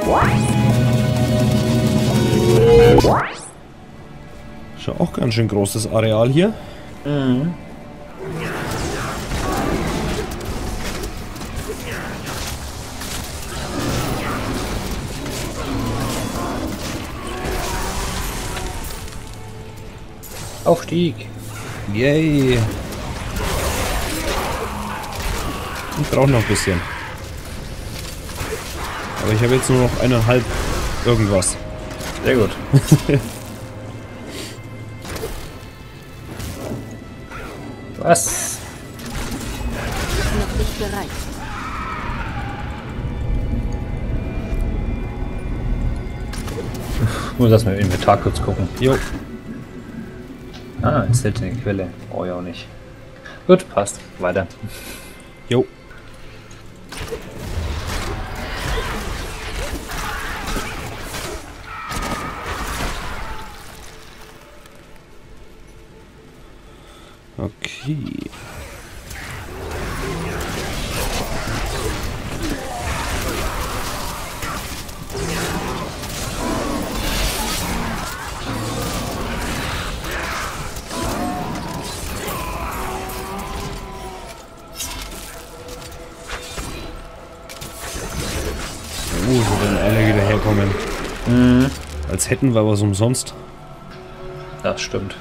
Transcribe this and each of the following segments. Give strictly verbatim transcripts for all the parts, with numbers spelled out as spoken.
Schon auch ganz schön großes Areal hier. Mhm. Aufstieg. Yay. Ich brauche noch ein bisschen. Aber ich habe jetzt nur noch eineinhalb irgendwas. Sehr gut. Was? Noch nicht bereit. Ich muss erst mal im Inventar kurz gucken. Jo. Ah, ist seltene Quelle. Oh ja auch nicht. Gut, passt. Weiter. Jo. Okay. Oh, so werden alle wieder herkommen. Mhm. Als hätten wir was umsonst. Das stimmt.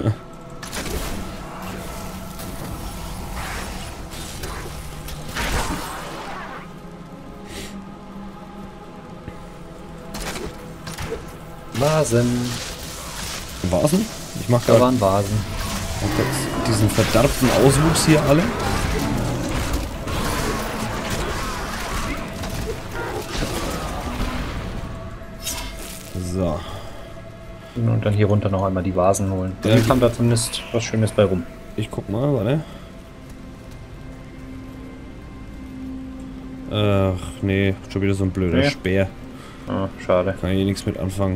Vasen. Vasen? Ich mach Da gerade waren Vasen. diesen verdarbten Auswuchs hier alle. So. Und dann hier runter noch einmal die Vasen holen. Ja. Dann kam da zumindest was Schönes bei rum. Ich guck mal, warte. Ach, nee, schon wieder so ein blöder Nee. Speer. Ah, schade. Kann ich hier nichts mit anfangen.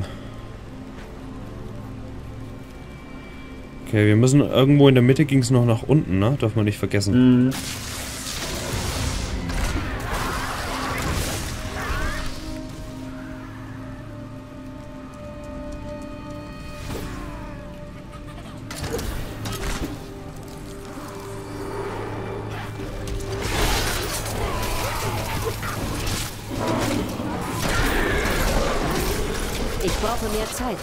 Okay, wir müssen irgendwo in der Mitte, ging es noch nach unten, ne? Darf man nicht vergessen. Mhm. Ich brauche mehr Zeit.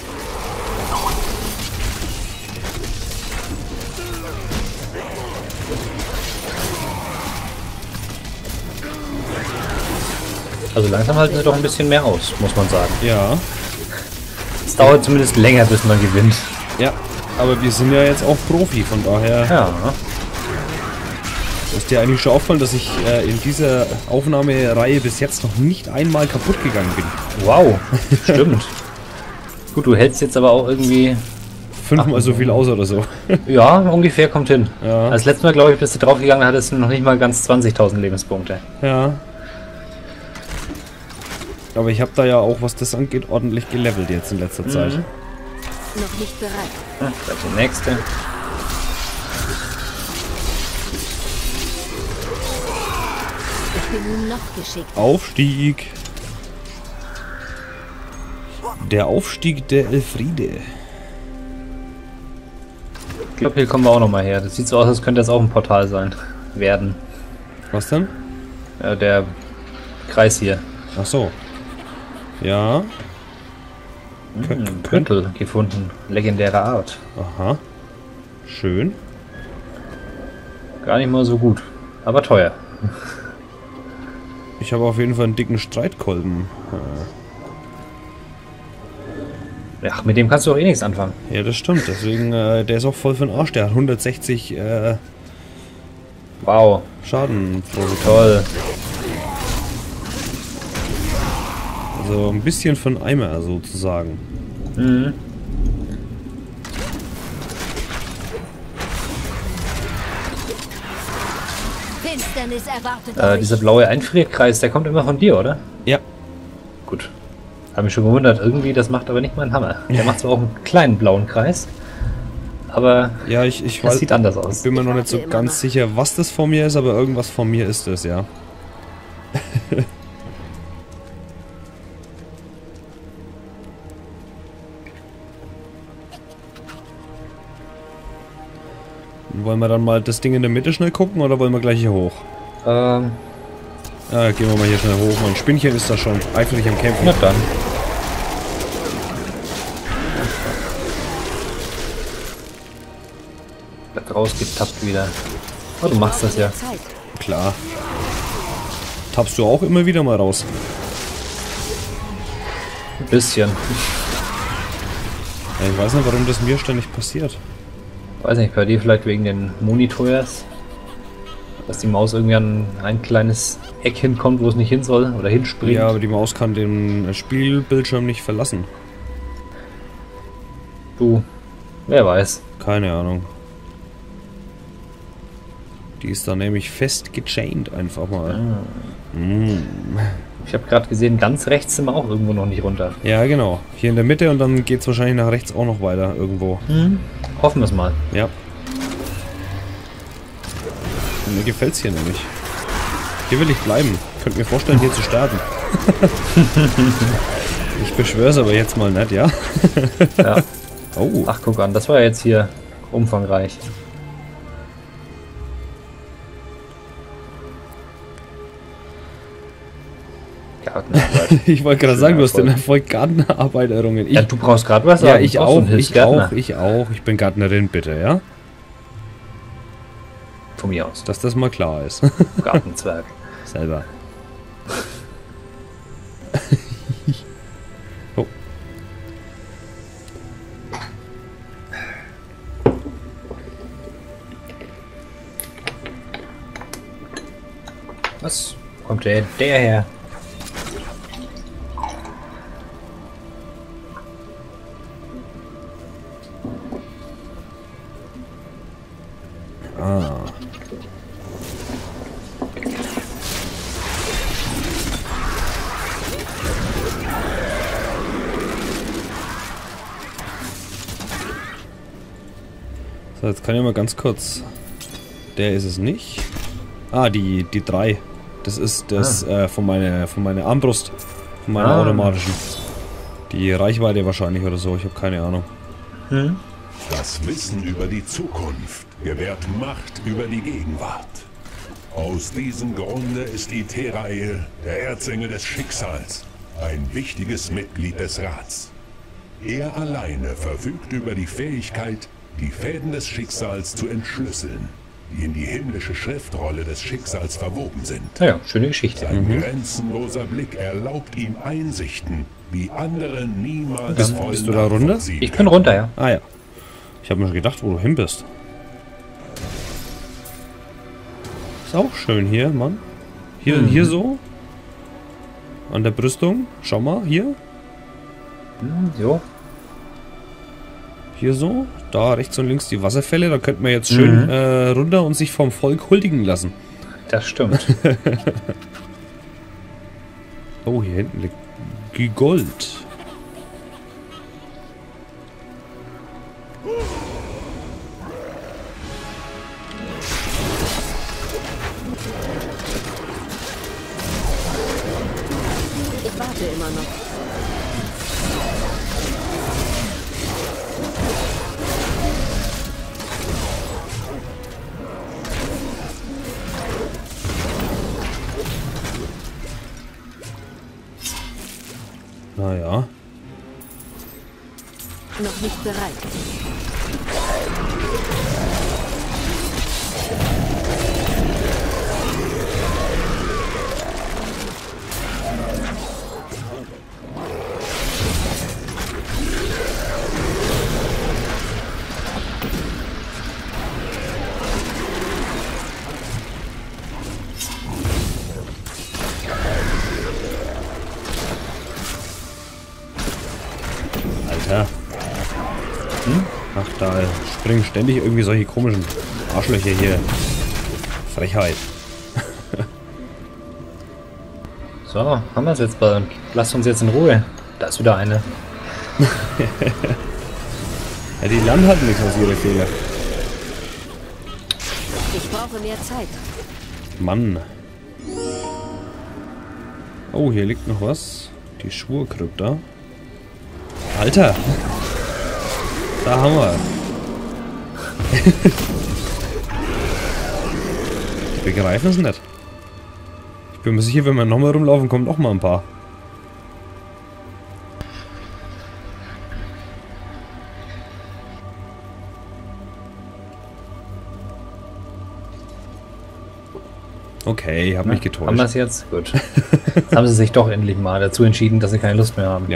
Also langsam halten sie doch ein bisschen mehr aus, muss man sagen. Ja. Es dauert zumindest länger, bis man gewinnt. Ja. Aber wir sind ja jetzt auch Profi, von daher Ja. ist dir eigentlich schon auffallen, dass ich äh, in dieser Aufnahmereihe bis jetzt noch nicht einmal kaputt gegangen bin. Wow. Stimmt. Gut, du hältst jetzt aber auch irgendwie... Fünfmal so viel aus oder so. Ja, ungefähr kommt hin. Ja. Als letztes Mal, glaube ich, bist du draufgegangen, hattest du noch nicht mal ganz zwanzigtausend Lebenspunkte. Ja. Aber ich habe da ja auch, was das angeht, ordentlich gelevelt jetzt in letzter Zeit. Mhm. Noch nicht bereit. Hm, das ist die nächste. Ich bin nun noch geschickt. Aufstieg. Der Aufstieg der Elfriede. Ich glaube, hier kommen wir auch noch mal her. Das sieht so aus, als könnte das auch ein Portal sein. Werden. Was denn? Ja, der Kreis hier. Ach so. Ja. Hm, Püntel gefunden. Legendäre Art. Aha. Schön. Gar nicht mal so gut. Aber teuer. Ich habe auf jeden Fall einen dicken Streitkolben. Ja, mit dem kannst du auch eh nichts anfangen. Ja, das stimmt. Deswegen, äh, der ist auch voll für den Arsch. Der hat hundertsechzig äh, Wow. Schaden pro Sekunde. Toll. Also ein bisschen für einen Eimer sozusagen. Mhm. Finsternis erwartet Äh, euch. dieser blaue Einfrierkreis, der kommt immer von dir, oder? Ja. Gut. Habe mich schon gewundert, irgendwie, das macht aber nicht mein Hammer. Der macht zwar auch einen kleinen blauen Kreis, aber Ja, ich, ich das weiß, sieht anders aus. bin mir noch nicht so warte immer ganz noch. sicher, was das von mir ist, aber irgendwas von mir ist es, ja. Wollen wir dann mal das Ding in der Mitte schnell gucken oder wollen wir gleich hier hoch? Ähm, Ja, gehen wir mal hier schnell hoch. Mein Spinnchen ist da schon eifrig am Kämpfen. na dann. Wird rausgetappt wieder. Oh, du machst das ja. Zeit. Klar. Tappst du auch immer wieder mal raus? Ein bisschen. Ja, ich weiß nicht, warum das mir ständig passiert. Weiß nicht, bei dir vielleicht wegen den Monitors. Dass die Maus irgendwie an ein kleines Eck hinkommt, wo es nicht hin soll oder hinspringt. Ja, aber die Maus kann den Spielbildschirm nicht verlassen. Du, wer weiß. Keine Ahnung. Die ist da nämlich fest gechained einfach mal. Ah. Mm. Ich habe gerade gesehen, ganz rechts sind wir auch irgendwo noch nicht runter. Ja, genau. Hier in der Mitte und dann geht es wahrscheinlich nach rechts auch noch weiter irgendwo. Hm. Hoffen wir es mal. Ja. Und mir gefällt's hier nämlich. Hier will ich bleiben. Könnt mir vorstellen, hier zu sterben. Ich beschwör's aber jetzt mal nicht, ja? Ja. Oh. Ach, guck an, das war jetzt hier umfangreich. Gartenarbeit. Ich wollte gerade sagen, du hast den Erfolg. Erfolg Gartenarbeit errungen. Ich, Ja, du brauchst gerade was ja, sagen. ich Du brauchst auch, einen ich Hilfsgärtner. auch, ich auch. Ich bin Gärtnerin, bitte, ja? Von mir aus. Dass das mal klar ist. Gartenzwerg. Selber. Oh. Was kommt der, der her? Ah. So, jetzt kann ich mal ganz kurz. Der ist es nicht. Ah, die, die drei. Das ist das äh, von meiner von meiner Armbrust. Von meiner Ah. automatischen. Die Reichweite wahrscheinlich oder so, ich habe keine Ahnung. Hm? Das Wissen über die Zukunft gewährt Macht über die Gegenwart. Aus diesem Grunde ist Itherael, der Erzengel des Schicksals, ein wichtiges Mitglied des Rats. Er alleine verfügt über die Fähigkeit, die Fäden des Schicksals zu entschlüsseln, die in die himmlische Schriftrolle des Schicksals verwoben sind. Naja, schöne Geschichte. Sein grenzenloser Blick erlaubt ihm Einsichten, die andere niemals Bist- voll bist du da runter? nachvollziehen Ich bin runter, ja. Ah ja. Ich habe mir schon gedacht, wo du hin bist. Ist auch schön hier, Mann. Hier, Mhm. hier so. An der Brüstung. Schau mal, hier. Hm, jo. Hier so. Da rechts und links die Wasserfälle. Da könnte man jetzt schön Mhm. äh, runter und sich vom Volk huldigen lassen. Das stimmt. Oh, hier hinten liegt G- Gold. Ich warte immer noch. Naja. Noch nicht bereit. Alter. Hm? Ach, da springen ständig irgendwie solche komischen Arschlöcher hier. Frechheit. So, haben wir es jetzt bald. Lasst uns jetzt in Ruhe. Da ist wieder eine. Ja, die lernen halt nichts aus ihrer Fehler. Ich brauche mehr Zeit. Mann. Oh, hier liegt noch was. Die Schwurkrypta. Alter! Da haben wir. begreifen es nicht. Ich bin mir sicher, wenn wir nochmal rumlaufen, kommen noch mal ein paar. Okay, ich habe mich getäuscht. Haben wir es jetzt? Gut. Jetzt haben sie sich doch endlich mal dazu entschieden, dass sie keine Lust mehr haben. Ja.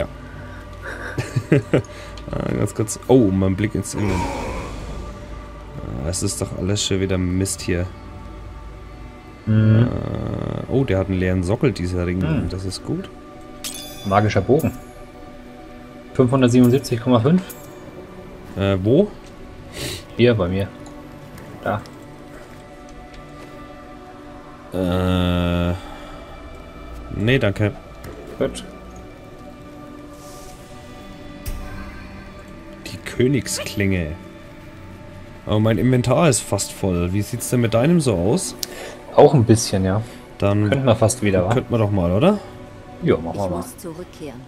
ah, ganz kurz. Oh, mein Blick ins Inneren. Ah, es ist doch alles schon wieder Mist hier. Mhm. Ah, oh, der hat einen leeren Sockel, dieser Ring. Mhm. Das ist gut. Magischer Bogen. fünfhundertsiebenundsiebzig Komma fünf. Äh, wo? Hier bei mir. Da. Äh. Nee, danke. Gut. Die Königsklinge. Aber mein Inventar ist fast voll. Wie sieht's denn mit deinem so aus? Auch ein bisschen, ja. Dann Könnten wir fast wieder, wa? könnten wir doch mal, oder? Ja, machen Ich wir mal. muss zurückkehren.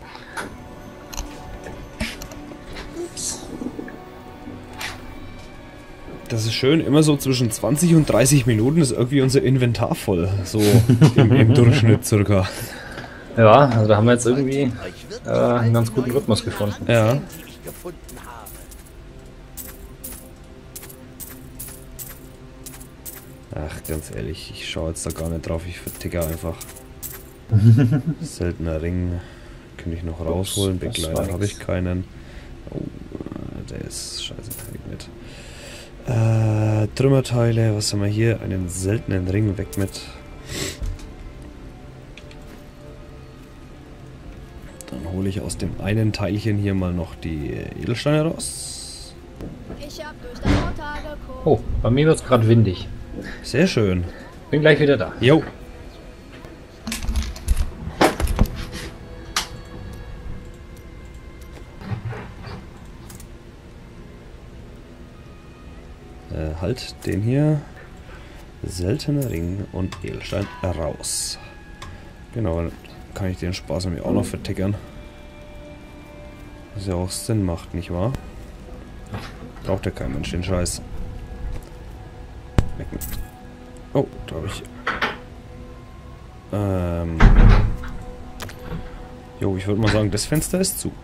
Das ist schön, immer so zwischen zwanzig und dreißig Minuten ist irgendwie unser Inventar voll. So im, im Durchschnitt circa. Ja, also da haben wir jetzt irgendwie äh, einen ganz guten Rhythmus gefunden. Ja. Ach, ganz ehrlich, ich schaue jetzt da gar nicht drauf, ich verticke einfach. Seltener Ring. Könnte ich noch rausholen, das Begleiter war habe ich nix. keinen. Oh, der ist scheiße, weg mit. Äh, Trümmerteile, was haben wir hier? Einen seltenen Ring, weg mit. Dann hole ich aus dem einen Teilchen hier mal noch die Edelsteine raus. Ich hab durch das Portal geguckt. Oh, bei mir wird es gerade windig. Sehr schön. Bin gleich wieder da. Jo. Äh, halt den hier. Seltener Ring und Edelstein raus. Genau, dann kann ich den Spaß nämlich auch noch vertickern. Was ja auch Sinn macht, nicht wahr? Braucht ja kein Mensch den Scheiß. Weg mit. Oh, da habe ich. Ähm. Jo, ich würde mal sagen, das Fenster ist zu.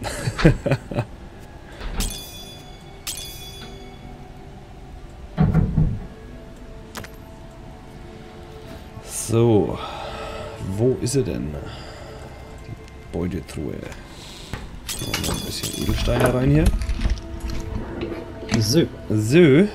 So. Wo ist er denn? Die Beutetruhe. Machen wir ein bisschen Edelsteine rein hier. So. So.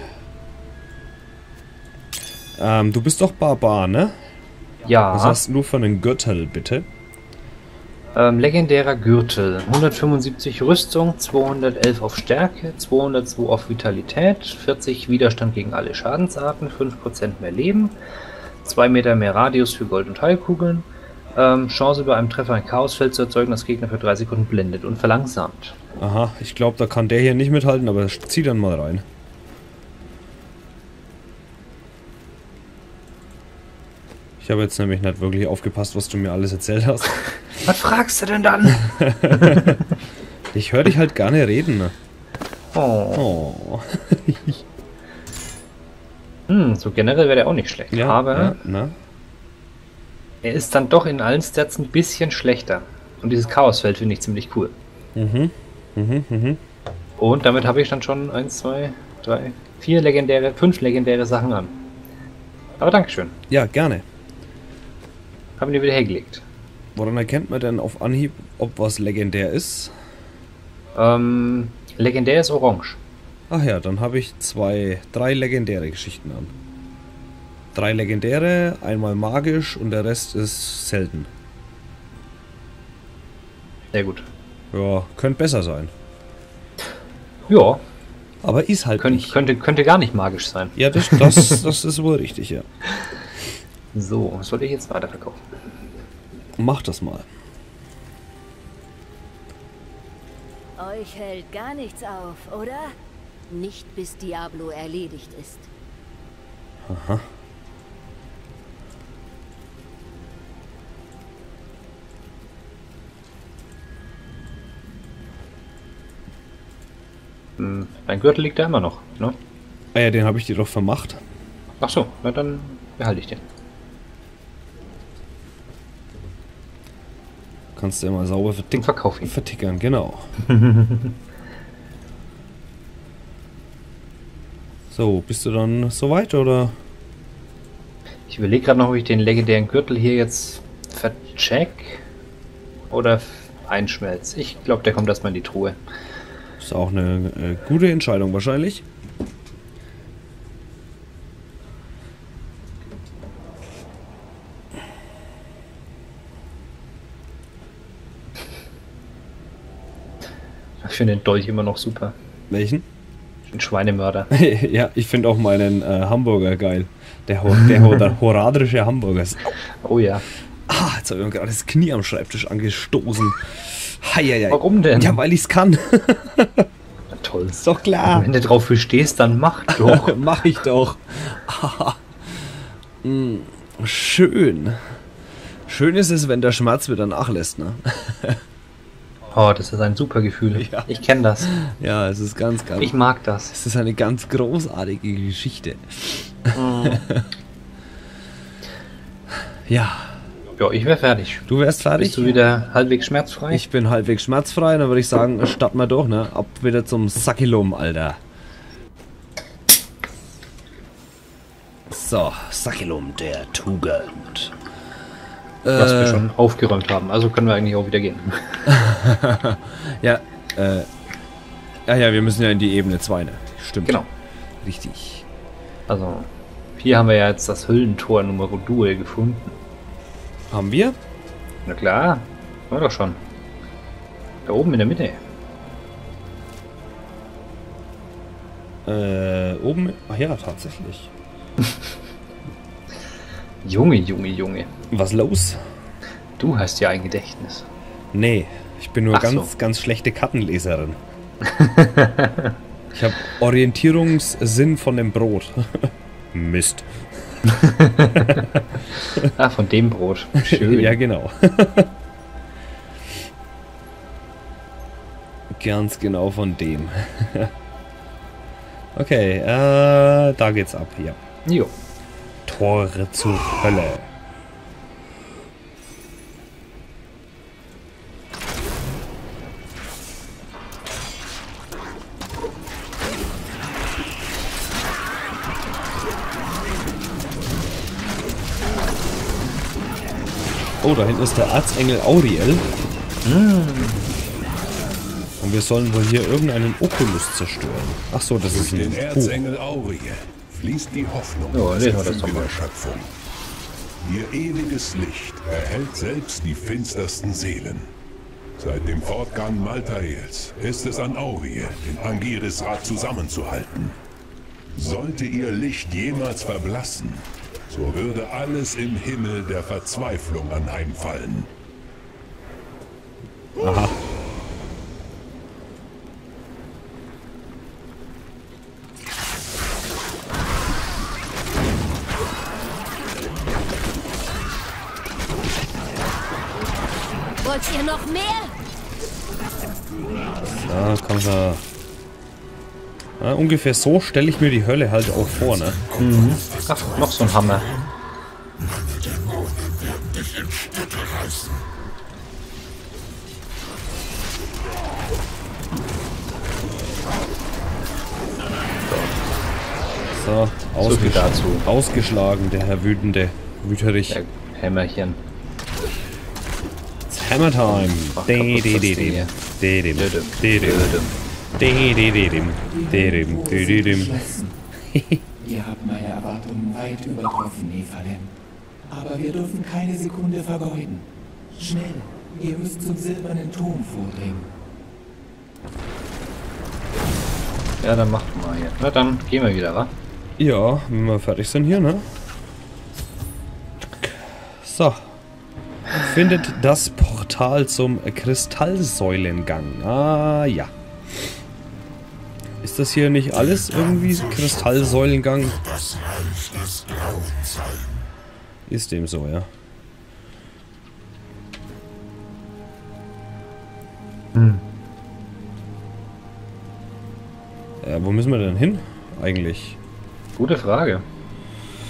Ähm, du bist doch Barbar, ne? Ja. Was hast du für einen Gürtel, bitte? Ähm, legendärer Gürtel. hundertfünfundsiebzig Rüstung, zweihundertelf auf Stärke, zweihundertzwei auf Vitalität, vierzig Widerstand gegen alle Schadensarten, fünf Prozent mehr Leben, zwei Meter mehr Radius für Gold- und Heilkugeln, ähm, Chance bei einem Treffer ein Chaosfeld zu erzeugen, das Gegner für drei Sekunden blendet und verlangsamt. Aha, ich glaube, da kann der hier nicht mithalten, aber zieh dann mal rein. Ich habe jetzt nämlich nicht wirklich aufgepasst, was du mir alles erzählt hast. Was fragst du denn dann? Ich höre dich halt gar nicht reden. Oh. Oh. Hm, so generell wäre der auch nicht schlecht. Ja, aber ja, na? er ist dann doch in allen Stats ein bisschen schlechter. Und dieses Chaosfeld finde ich ziemlich cool. Mhm. Mhm, mhm. Und damit habe ich dann schon eins, zwei, drei, vier legendäre, fünf legendäre Sachen an. Aber Dankeschön. Ja, gerne. Haben die wieder hergelegt. Woran erkennt man denn auf Anhieb, ob was legendär ist? Ähm, legendär ist orange. Ach ja, dann habe ich zwei, drei legendäre Geschichten an. Drei legendäre, einmal magisch und der Rest ist selten. Sehr gut. Ja, könnte besser sein. Ja, Aber ist halt könnt, nicht. könnte, könnte gar nicht magisch sein. Ja, das, das, das ist wohl richtig, ja. So, was soll ich jetzt weiterverkaufen? Mach das mal. Euch hält gar nichts auf, oder? Nicht bis Diablo erledigt ist. Aha. Hm, dein Gürtel liegt da immer noch, ne? Ah ja, den habe ich dir doch vermacht. Ach so, na dann behalte ich den. Kannst du immer sauber vertick Und verkauf ihn. vertickern, genau. So, bist du dann soweit oder? Ich überlege gerade noch, ob ich den legendären Gürtel hier jetzt vercheck oder einschmelz. Ich glaube, der kommt erstmal in die Truhe. Ist auch eine äh, gute Entscheidung wahrscheinlich. Ich finde den Dolch immer noch super. Welchen? Den Schweinemörder. Ja, ich finde auch meinen äh, Hamburger geil. Der, Ho der, Ho der horadrische Hamburger. Oh ja. Ah, jetzt habe ich mir gerade das Knie am Schreibtisch angestoßen. Heieiei. Warum denn? Ja, weil ich's kann. Na toll. Ist doch klar. Wenn du drauf stehst, dann mach doch. Mach ich doch. Ah. Mm, schön. Schön ist es, wenn der Schmerz wieder nachlässt, ne? Oh, das ist ein super Gefühl. Ja. Ich kenne das. Ja, es ist ganz, ganz... Ich mag das. Es ist eine ganz großartige Geschichte. Ja. Ja, ich wäre fertig. Du wärst fertig? Bist du wieder halbwegs schmerzfrei? Ich bin halbwegs schmerzfrei, dann würde ich sagen, starten wir durch, ne? Ab wieder zum Sakilum, Alter. So, Sakilum der Tugend. Was wir Äh, schon aufgeräumt haben. Also können wir eigentlich auch wieder gehen. ja, äh. Ja, ja, wir müssen ja in die Ebene zwei, ne? Stimmt. Genau. Richtig. Also, hier haben wir ja jetzt das Hüllentor Nummer Duel gefunden. Haben wir? Na klar, war doch schon. Da oben in der Mitte. Äh, oben. Ach ja, tatsächlich. Junge, Junge, Junge. Was los? Du hast ja ein Gedächtnis. Nee, ich bin nur Ach ganz, so. ganz schlechte Kartenleserin. Ich habe Orientierungssinn von dem Brot. Mist. Ah, von dem Brot. Schön. Ja, genau. Ganz genau von dem. Okay, äh, da geht's ab hier. Jo. Tore zur Hölle. Oh, da hinten ist der Erzengel Auriel. Und wir sollen wohl hier irgendeinen Oculus zerstören. Ach so, das ist Durch ein den Buch. Erzengel Auriel fließt die Hoffnung Ja, ins lesen wir das Gefüge doch mal. der Schöpfung. Ihr ewiges Licht erhält selbst die finstersten Seelen. Seit dem Fortgang Maltaels ist es an Auriel, den Angirisrat zusammenzuhalten. Sollte ihr Licht jemals verblassen, so würde alles im Himmel der Verzweiflung anheimfallen. Aha. Wollt ihr noch mehr? Da kommt er. Ja, ungefähr so stelle ich mir die Hölle halt auch vor, ne? Ach, noch so ein Hammer. So, So viel ausgesch dazu. ausgeschlagen, der Herr Wütende. Wüterich. Der Hämmerchen. It's Hammer Time. Ach, De- kaputt de- das de- Ding dem. hier. De- dem. Dödem. De- dem. Dödem. De- de- de- dem. De- dem. De- de- dem. Ihr habt meine Erwartungen weit übertroffen, Nephalem. Aber wir dürfen keine Sekunde vergeuden. Schnell, ihr müsst zum silbernen Turm vordringen. Ja, dann macht mal hier. Na dann gehen wir wieder, wa? Ja, wenn wir fertig sind hier, ne? So. Findet das Portal zum Kristallsäulengang. Ah, ja. Ist das hier nicht alles irgendwie Kristallsäulengang? Ist dem so, ja. Hm. Ja, wo müssen wir denn hin? Eigentlich. Gute Frage.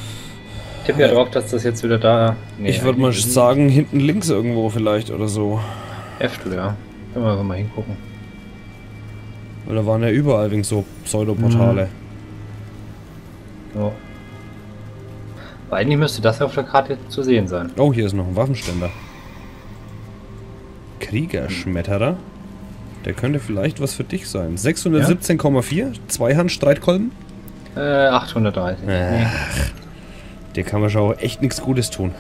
Ich tippe ja drauf, dass das jetzt wieder da... Nee, ich würde mal sagen, hinten links irgendwo vielleicht oder so. Heftel, ja. Können wir mal hingucken. Weil da waren ja überall wegen so Pseudoportale. Mhm. Ja. Aber eigentlich müsste das auf der Karte zu sehen sein. Oh, hier ist noch ein Waffenständer. Kriegerschmetterer. Der könnte vielleicht was für dich sein. sechshundertsiebzehn Komma vier, Zweihand-Streitkolben. Äh, achthundertdreißig. Äh, Nee. Dir kann man schon echt nichts Gutes tun.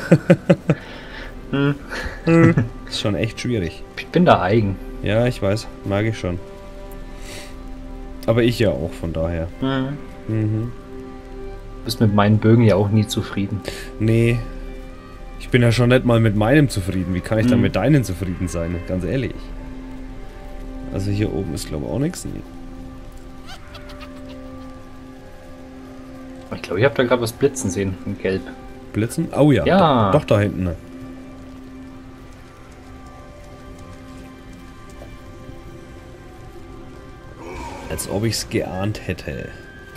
Hm. Ist schon echt schwierig. Ich bin da eigen. Ja, ich weiß. Mag ich schon. Aber ich ja auch, von daher. Mhm. Mhm. Du bist mit meinen Bögen ja auch nie zufrieden. Nee. Ich bin ja schon nicht mal mit meinem zufrieden. Wie kann ich dann Mhm. mit deinen zufrieden sein? Ganz ehrlich. Also hier oben ist glaube ich auch nichts. Nee. Ich glaube, ich habe da gerade was blitzen sehen in Gelb. Blitzen? Oh ja. Ja. Doch, doch da hinten. Ne? Als ob ich es geahnt hätte.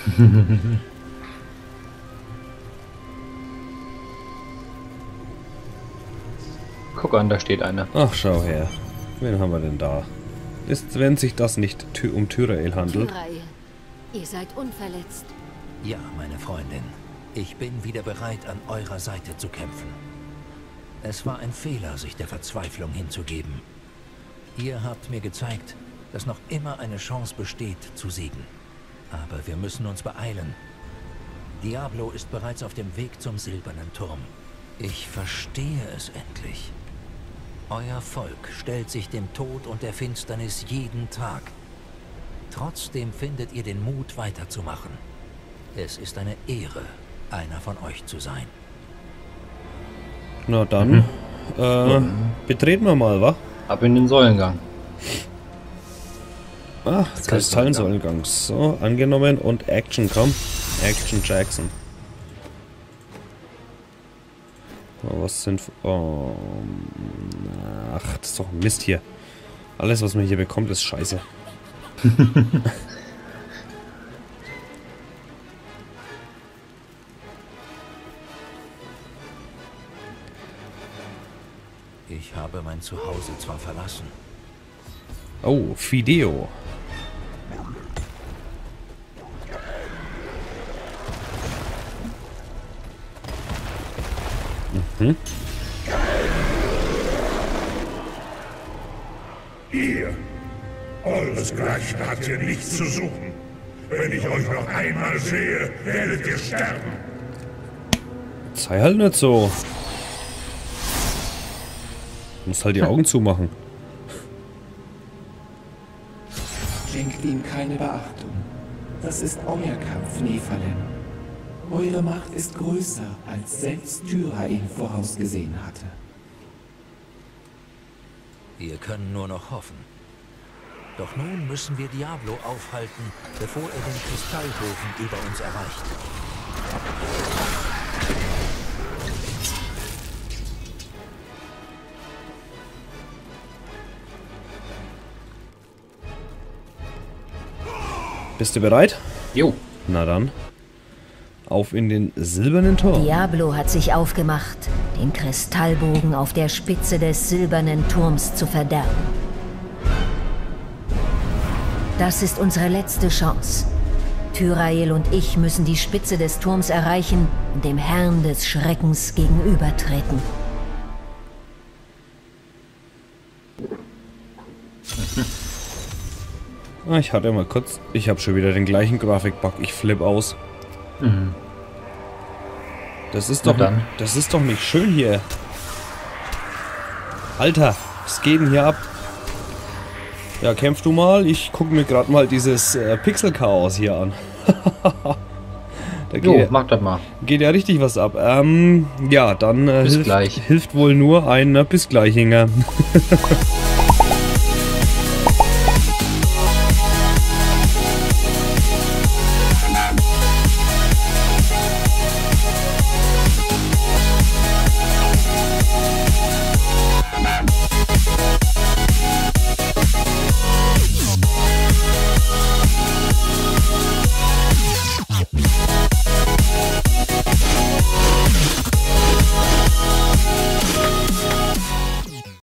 Guck an, da steht einer. Ach, schau her. Wen haben wir denn da? Ist, wenn sich das nicht Ty- um Tyrael handelt. Tyrael, ihr seid unverletzt. Ja, meine Freundin. Ich bin wieder bereit, an eurer Seite zu kämpfen. Es war ein Fehler, sich der Verzweiflung hinzugeben. Ihr habt mir gezeigt, dass noch immer eine Chance besteht, zu siegen. Aber wir müssen uns beeilen. Diablo ist bereits auf dem Weg zum Silbernen Turm. Ich verstehe es endlich. Euer Volk stellt sich dem Tod und der Finsternis jeden Tag. Trotzdem findet ihr den Mut, weiterzumachen. Es ist eine Ehre, einer von euch zu sein. Na dann, Mhm. äh, Mhm. betreten wir mal, wa? Ab in den Säulengang. Ah, Das Kristallensäulengang. So, angenommen und Action, komm. Action Jackson. Oh, was sind... Oh, ach, das ist doch Mist hier. Alles, was man hier bekommt, ist scheiße. Ich habe mein Zuhause zwar verlassen. Oh, Fideo. Mhm. Ihr, euresgleichen habt ihr nichts zu suchen. Wenn ich euch noch einmal sehe, werdet ihr sterben. Sei halt nicht so. Du musst halt die Augen zumachen. Schenkt ihm keine Beachtung. Das ist euer Kampf, Nephalem. Eure Macht ist größer, als selbst Tyrael vorausgesehen hatte. Wir können nur noch hoffen. Doch nun müssen wir Diablo aufhalten, bevor er den Kristallbogen über uns erreicht. Bist du bereit? Jo. Na dann. Auf in den silbernen Turm. Diablo hat sich aufgemacht, den Kristallbogen auf der Spitze des silbernen Turms zu verderben. Das ist unsere letzte Chance. Tyrael und ich müssen die Spitze des Turms erreichen und dem Herrn des Schreckens gegenübertreten. Ah, ich hatte mal kurz... Ich habe schon wieder den gleichen Grafikbug. Ich flipp aus. Mhm. Das ist Na doch... dann. Das ist doch nicht schön hier. Alter, was geht denn hier ab? Ja, kämpf du mal. Ich gucke mir gerade mal dieses äh, Pixel-Chaos hier an. Da Jo, geht, mach das mal. geht ja richtig was ab. Ähm, ja, dann äh, Bis hilft, gleich. hilft wohl nur ein äh, bis gleich Hinger.